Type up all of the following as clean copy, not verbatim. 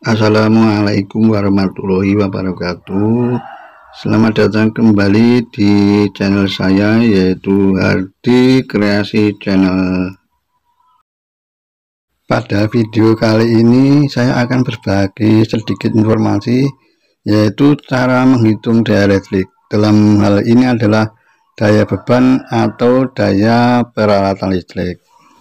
Assalamualaikum warahmatullahi wabarakatuh. Selamat datang kembali di channel saya, yaitu Hardi Kreasi Channel. Pada video kali ini saya akan berbagi sedikit informasi, yaitu cara menghitung daya listrik. Dalam hal ini adalah daya beban atau daya peralatan listrik.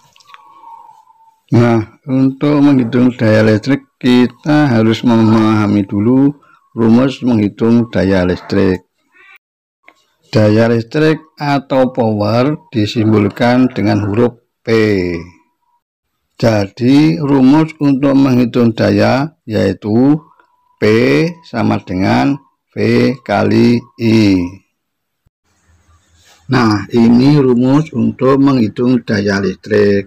Nah, untuk menghitung daya listrik kita harus memahami dulu rumus menghitung daya listrik. Daya listrik atau power disimbolkan dengan huruf P. Jadi rumus untuk menghitung daya yaitu P sama dengan V kali I. Nah, ini rumus untuk menghitung daya listrik.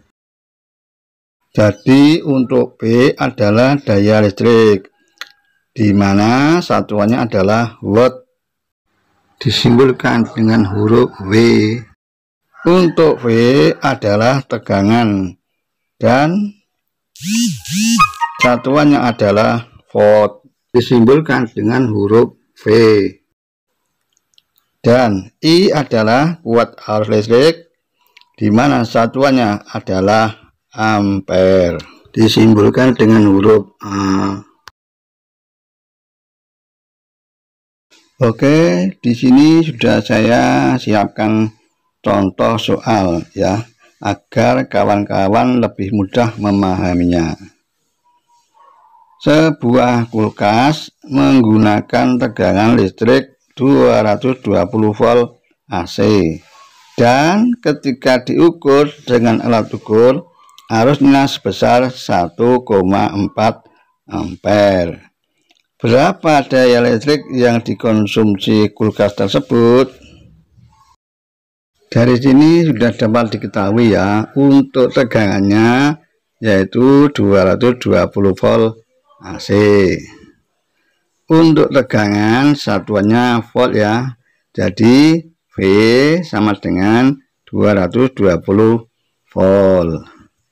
Jadi untuk P adalah daya listrik, di mana satuannya adalah watt, disimbolkan dengan huruf W. Untuk V adalah tegangan dan satuannya adalah volt, disimbolkan dengan huruf V. Dan I adalah kuat arus listrik, di mana satuannya adalah ampere, disimbolkan dengan huruf A. Oke, di sini sudah saya siapkan contoh soal ya, agar kawan-kawan lebih mudah memahaminya. Sebuah kulkas menggunakan tegangan listrik 220 volt AC, dan ketika diukur dengan alat ukur arusnya sebesar 1,4 ampere. Berapa daya listrik yang dikonsumsi kulkas tersebut? Dari sini sudah dapat diketahui ya, untuk tegangannya yaitu 220 volt AC. Untuk tegangan satuannya volt ya, jadi V sama dengan 220 volt.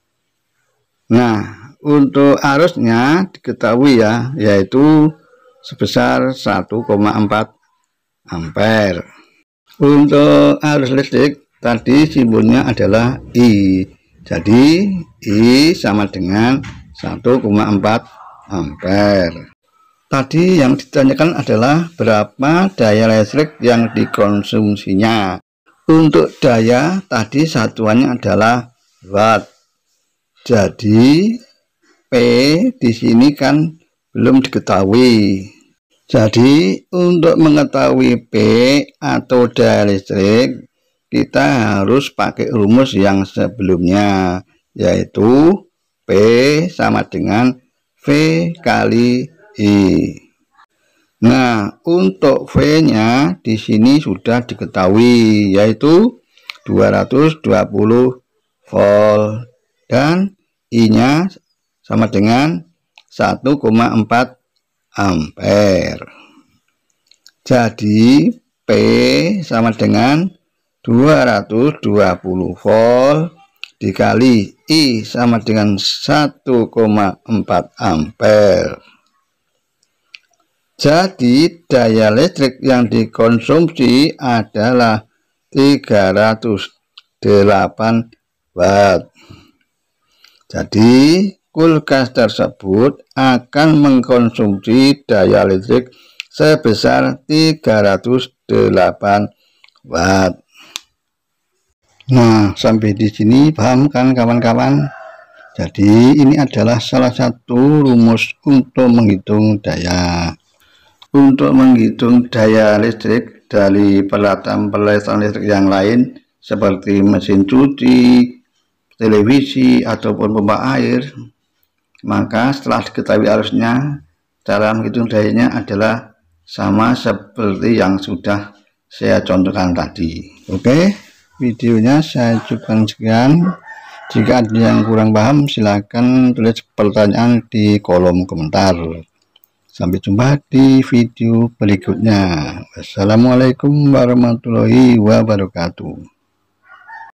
Nah, untuk arusnya diketahui ya, yaitu sebesar 1,4 ampere. Untuk arus listrik tadi simbolnya adalah I. Jadi I sama dengan 1,4 ampere. Tadi yang ditanyakan adalah berapa daya listrik yang dikonsumsinya. Untuk daya tadi satuannya adalah watt. Jadi P di sini kan belum diketahui. Jadi untuk mengetahui P atau daya listrik kita harus pakai rumus yang sebelumnya, yaitu P sama dengan V kali I. Nah, untuk V-nya di sini sudah diketahui, yaitu 220 volt. Dan I-nya sama dengan 1,4 ampere. Jadi P sama dengan 220 volt dikali I sama dengan 1,4 ampere. Jadi daya listrik yang dikonsumsi adalah 308 watt. Jadi kulkas tersebut akan mengkonsumsi daya listrik sebesar 308 watt. Nah, sampai di sini paham kan kawan-kawan? Jadi ini adalah salah satu rumus untuk menghitung daya. Untuk menghitung daya listrik dari peralatan listrik yang lain seperti mesin cuci, televisi ataupun pompa air, maka setelah diketahui arusnya, cara menghitung dayanya adalah sama seperti yang sudah saya contohkan tadi. Oke, videonya saya cukupkan sekian. Jika ada yang kurang paham silakan tulis pertanyaan di kolom komentar. Sampai jumpa di video berikutnya. Wassalamualaikum warahmatullahi wabarakatuh.